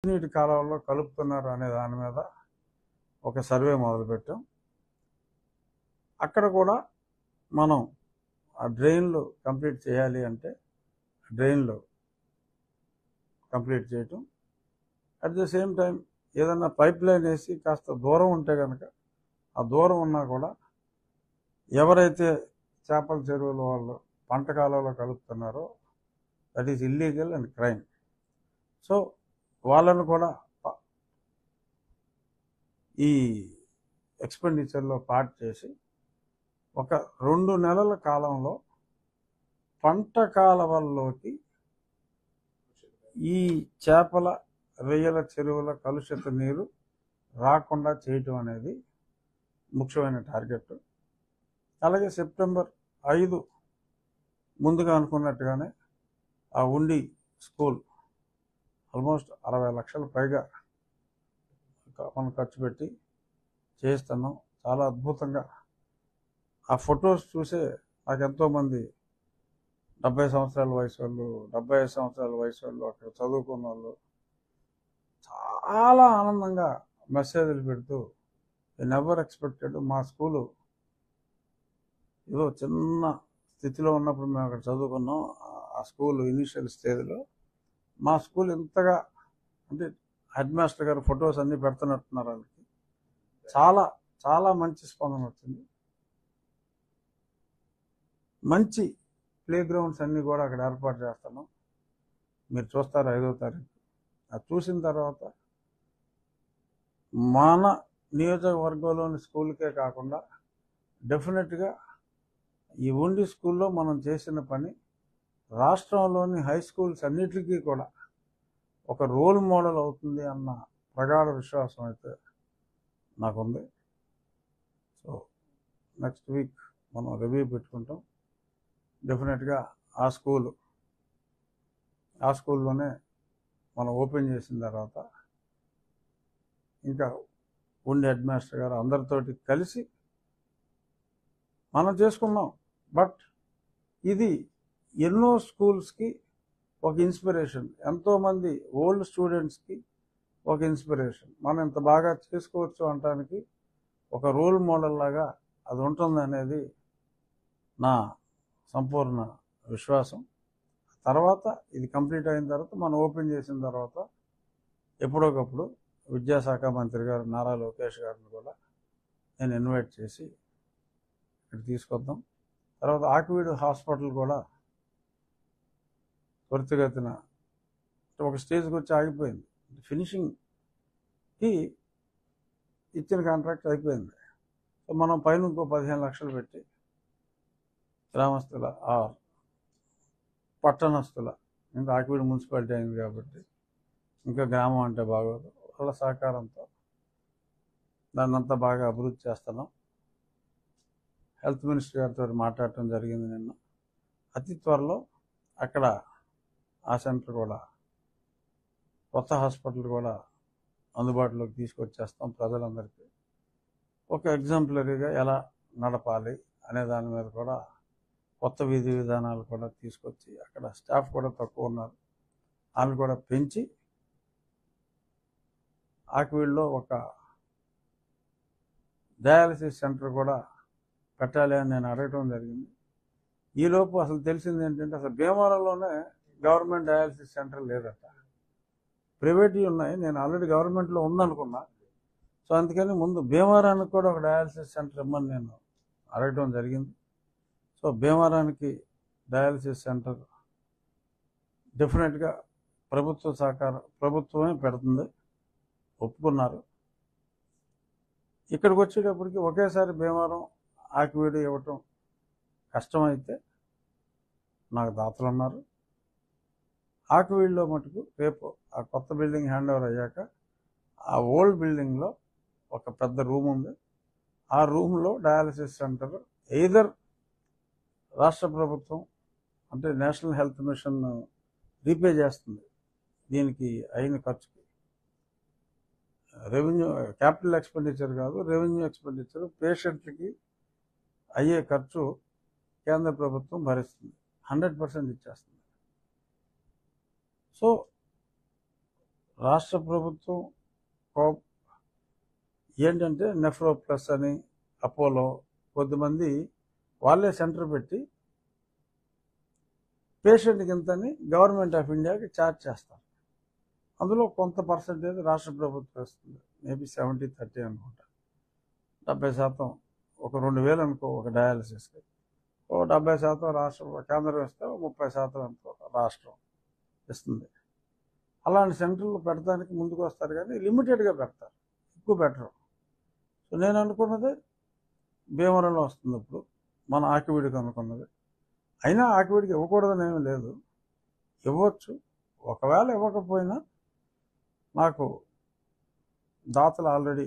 నీటి కాలువల్లో కలుపుతున్నారు అనే దాని మీద ఒక సర్వే మొదలుపెట్టాం. అక్కడ కూడా మనం ఆ డ్రైన్లు కంప్లీట్ చేయాలి అంటే డ్రైన్లు కంప్లీట్ చేయటం, అట్ ద సేమ్ టైం ఏదన్నా పైప్ లైన్ వేసి కాస్త దూరం ఉంటే కనుక ఆ దూరం ఉన్నా కూడా ఎవరైతే చేపల చెరువుల వాళ్ళు పంట కాలంలో కలుపుతున్నారో that is illegal and crime. So వాళ్ళను కూడా ఈ ఎక్స్పెండిచర్లో పార్ట్ చేసి ఒక 2 నెలల కాలంలో పంట కాలవల్లోకి ఈ చేపల రొయ్యల చెరువుల కలుషిత నీరు రాకుండా చేయటం అనేది ముఖ్యమైన టార్గెట్. అలాగే సెప్టెంబర్ 5 ముందుగా అనుకున్నట్టుగానే ఆ ఉండి స్కూల్ ఆల్మోస్ట్ 60 లక్షల పైగా మనం ఖర్చు పెట్టి చేస్తున్నాం. చాలా అద్భుతంగా ఆ ఫొటోస్ చూసే నాకు ఎంతోమంది 70 సంవత్సరాల వయసు వాళ్ళు, 75 సంవత్సరాల వయసు వాళ్ళు, అక్కడ చదువుకున్న వాళ్ళు చాలా ఆనందంగా మెసేజ్లు పెడుతూ నెవర్ ఎక్స్పెక్టెడ్ మా స్కూలు ఏదో చిన్న స్థితిలో ఉన్నప్పుడు మేము అక్కడ చదువుకున్నాం. ఆ స్కూల్ ఇనిషియల్ స్టేజ్లో మా స్కూల్ ఇంతగా అంటే హెడ్ మాస్టర్ గారు ఫొటోస్ అన్నీ పెడుతున్నట్టున్నారు. వాళ్ళకి చాలా చాలా మంచి స్పందన వచ్చింది. మంచి ప్లే గ్రౌండ్స్ అన్నీ కూడా అక్కడ ఏర్పాటు చేస్తున్నాం. మీరు చూస్తారు 5వ తారీఖు. అది చూసిన తర్వాత మన నియోజకవర్గంలోని స్కూల్కే కాకుండా డెఫినెట్గా ఈ ఉండి స్కూల్లో మనం చేసిన పని రాష్ట్రంలోని హై స్కూల్స్ అన్నిటికీ కూడా ఒక రోల్ మోడల్ అవుతుంది అన్న ప్రగాఢ విశ్వాసం అయితే నాకుంది. సో నెక్స్ట్ వీక్ మనం రివ్యూ పెట్టుకుంటాం. డెఫినెట్గా ఆ స్కూల్లోనే మనం ఓపెన్ చేసిన తర్వాత ఇంకా ఉండి హెడ్ మాస్టర్ గారు అందరితోటి కలిసి మనం చేసుకున్నాం. బట్ ఇది ఎన్నో స్కూల్స్కి ఒక ఇన్స్పిరేషన్, ఎంతోమంది ఓల్డ్ స్టూడెంట్స్కి ఒక ఇన్స్పిరేషన్. మనం ఇంత బాగా చేసుకోవచ్చు అనడానికి ఒక రోల్ మోడల్ లాగా అది ఉంటుంది అనేది నా సంపూర్ణ విశ్వాసం. తర్వాత ఇది కంప్లీట్ అయిన తర్వాత మనం ఓపెన్ చేసిన తర్వాత ఎప్పుడోకప్పుడు విద్యాశాఖ మంత్రి గారు నారా లోకేష్ గారిని కూడా నేను ఇన్వైట్ చేసి ఇక్కడ తీసుకొద్దాం. తర్వాత ఆకివీడు హాస్పిటల్ కూడా త్వరితగతిన ఒక స్టేజ్కి వచ్చి ఆగిపోయింది. ఫినిషింగ్కి ఇచ్చిన కాంట్రాక్ట్ అయిపోయింది. సో మనం పైన ఇంకో 15 లక్షలు పెట్టి గ్రామస్తుల పట్టణస్తుల ఇంకా ఆకివీడు మున్సిపాలిటీ అయింది కాబట్టి ఇంకా గ్రామం అంటే బాగోదు, వాళ్ళ సహకారంతో దాన్ని అంతా బాగా అభివృద్ధి చేస్తున్నాం. హెల్త్ మినిస్టర్ గారితో మాట్లాడటం జరిగింది నిన్న. అతి త్వరలో అక్కడ ఆ సెంటర్ కూడా కొత్త హాస్పిటల్ కూడా అందుబాటులోకి తీసుకొచ్చేస్తాం. ప్రజలందరికీ ఒక ఎగ్జాంపులరీగా ఎలా నడపాలి అనే దాని మీద కూడా కొత్త విధి విధానాలు కూడా తీసుకొచ్చి అక్కడ స్టాఫ్ కూడా తక్కువ ఉన్నారు, వాళ్ళు కూడా పెంచి ఆకివీడులో ఒక డయాలసిస్ సెంటర్ కూడా పెట్టాలి అని నేను అడగటం జరిగింది. ఈలోపు అసలు తెలిసింది ఏంటంటే అసలు భీమవరంలోనే గవర్నమెంట్ డయాలసిస్ సెంటర్ లేదట, ప్రైవేట్వి ఉన్నాయి. నేను ఆల్రెడీ గవర్నమెంట్లో ఉందనుకున్నా. సో అందుకని ముందు భీమవరానికి కూడా ఒక డయాలసిస్ సెంటర్ ఇమ్మని నేను అడగటం జరిగింది. సో భీమవరానికి డయాలసిస్ సెంటర్ డెఫినెట్గా ప్రభుత్వ సహకారం, ప్రభుత్వమే పెడుతుంది, ఒప్పుకున్నారు. ఇక్కడికి వచ్చేటప్పటికి ఒకేసారి భీమవరం ఆకివీడు ఇవ్వటం కష్టమైతే నాకు దాతలు ఉన్నారు. ఆకివీడులో మటుకు రేపు ఆ కొత్త బిల్డింగ్ హ్యాండ్ ఓవర్ అయ్యాక ఆ ఓల్డ్ బిల్డింగ్లో ఒక పెద్ద రూమ్ ఉంది. ఆ రూమ్లో డయాలసిస్ సెంటర్ ఎయిదర్ రాష్ట్ర ప్రభుత్వం అంటే నేషనల్ హెల్త్ మిషన్ రీపే చేస్తుంది దీనికి అయిన ఖర్చుకి. రెవెన్యూ క్యాపిటల్ ఎక్స్పెండిచర్ కాదు, రెవెన్యూ ఎక్స్పెండిచర్. పేషెంట్లకి అయ్యే ఖర్చు కేంద్ర ప్రభుత్వం భరిస్తుంది, 100% ఇచ్చేస్తుంది. సో రాష్ట్ర ప్రభుత్వం ఏంటంటే నెఫ్రో ప్లస్ అని అపోలో కొద్దిమంది వాళ్ళే సెంటర్ పెట్టి పేషెంట్కి ఇంతని గవర్నమెంట్ ఆఫ్ ఇండియాకి ఛార్జ్ చేస్తారు. అందులో కొంత పర్సంటేజ్ రాష్ట్ర ప్రభుత్వం ఇస్తుంది, మేబీ 70-30 అనుకుంటా. 70% ఒక 2,000 అనుకో ఒక డయాలసిస్కి, ఓ 70% రాష్ట్రం కేంద్రం ఇస్తే 30% ఎంతో రాష్ట్రం ఇస్తుంది. అలాంటి సెంటర్లు పెడతానికి ముందుకు వస్తారు, కానీ లిమిటెడ్గా పెడతారు, ఎక్కువ పెట్టరు. సో నేను అనుకున్నది భీమవరంలో వస్తుంది. ఇప్పుడు మన ఆకివీడికి అనుకున్నది. అయినా ఆకివీడికి ఇవ్వకూడదని ఏమీ లేదు, ఇవ్వచ్చు. ఒకవేళ ఇవ్వకపోయినా నాకు దాతలు ఆల్రెడీ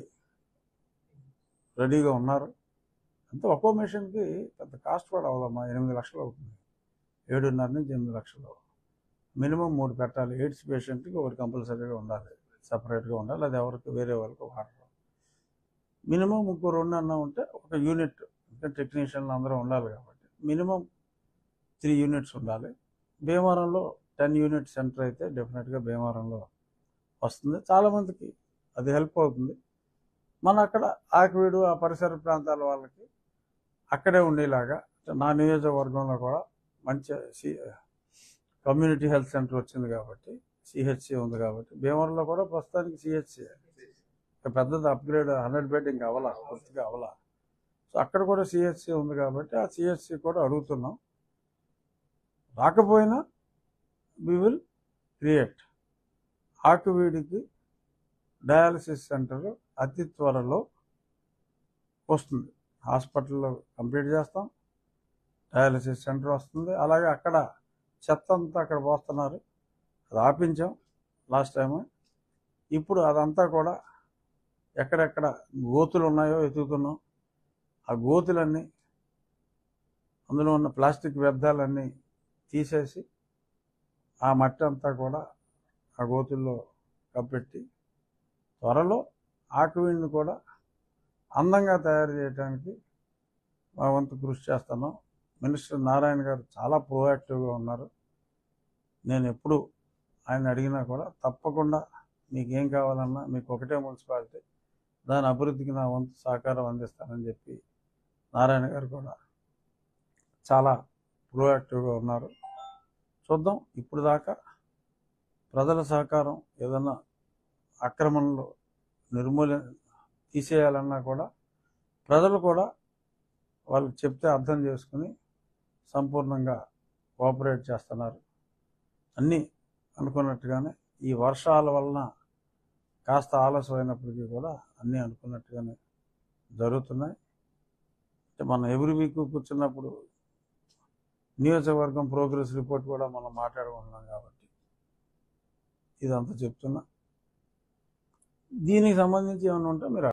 రెడీగా ఉన్నారు. అంతే ఒక్కో మిషన్కి పెద్ద కాస్ట్ కూడా అవ్వదమ్మా, 8 లక్షలు అవుతుంది. 7.5 నుంచి 8 లక్షలు మినిమం 3 పెట్టాలి. ఎయిడ్స్ పేషెంట్కి ఒకటి కంపల్సరీగా ఉండాలి, సపరేట్గా ఉండాలి. అది ఎవరికి వేరే వాళ్ళకి వాడరు. మినిమం 2 అన్నా ఉంటే ఒక యూనిట్, అంటే టెక్నీషియన్లు అందరూ ఉండాలి కాబట్టి మినిమం 3 యూనిట్స్ ఉండాలి. భీమవరంలో 10 యూనిట్ సెంటర్ అయితే డెఫినెట్గా భీమవరంలో వస్తుంది. చాలామందికి అది హెల్ప్ అవుతుంది. మన అక్కడ ఆకివీడు ఆ పరిసర ప్రాంతాల వాళ్ళకి అక్కడే ఉండేలాగా, నా నియోజకవర్గంలో కూడా మంచి కమ్యూనిటీ హెల్త్ సెంటర్ వచ్చింది కాబట్టి, సిహెచ్సి ఉంది కాబట్టి, భీమవరంలో కూడా ప్రస్తుతానికి సిహెచ్సి పెద్దది అప్గ్రేడ్ 100 బెడ్ ఇంకా అవలా, పూర్తిగా అవలా. సో అక్కడ కూడా సిహెచ్సి ఉంది కాబట్టి ఆ సిహెచ్సి కూడా అడుగుతున్నాం. రాకపోయినా వి విల్ క్రియేట్. ఆకివీడికి డయాలసిస్ సెంటర్ అతి త్వరలో వస్తుంది. హాస్పిటల్లో కంప్లీట్ చేస్తాం, డయాలసిస్ సెంటర్ వస్తుంది. అలాగే అక్కడ చెత్త అంతా అక్కడ పోస్తున్నారు, అది ఆపించాం లాస్ట్ టైము. ఇప్పుడు అదంతా కూడా ఎక్కడెక్కడ గోతులు ఉన్నాయో ఎతుకుతున్నాం. ఆ గోతులన్నీ, అందులో ఉన్న ప్లాస్టిక్ వ్యర్థాలన్నీ తీసేసి ఆ మట్టి అంతా కూడా ఆ గోతుల్లో కప్పెట్టి త్వరలో ఆకివీడిని కూడా అందంగా తయారు చేయడానికి మా వంతు కృషి చేస్తున్నాం. మినిస్టర్ నారాయణ గారు చాలా ప్రోయాక్టివ్గా ఉన్నారు. నేను ఎప్పుడు ఆయన అడిగినా కూడా తప్పకుండా మీకు ఏం కావాలన్నా, మీకు ఒకటే మున్సిపాలిటీ, దాని అభివృద్ధికి నా వంతు సహకారం అందిస్తానని చెప్పి నారాయణ గారు కూడా చాలా ప్రోయాక్టివ్గా ఉన్నారు. చూద్దాం. ఇప్పుడు దాకా ప్రజల సహకారం, ఏదన్నా అక్రమంలో తీసేయాలన్నా కూడా ప్రజలు కూడా వాళ్ళకి చెప్తే అర్థం చేసుకుని సంపూర్ణంగా కోఆపరేట్ చేస్తున్నారు. అన్నీ అనుకున్నట్టుగానే, ఈ వర్షాల వలన కాస్త ఆలస్యమైనప్పటికీ కూడా అన్నీ అనుకున్నట్టుగానే జరుగుతున్నాయి. అంటే మనం ఎవ్రీ వీక్ కూర్చున్నప్పుడు నియోజకవర్గం ప్రోగ్రెస్ రిపోర్ట్ కూడా మనం మాట్లాడుకుంటున్నాం కాబట్టి ఇదంతా చెప్తున్నా. దీనికి సంబంధించి ఏమైనా ఉంటే మీరు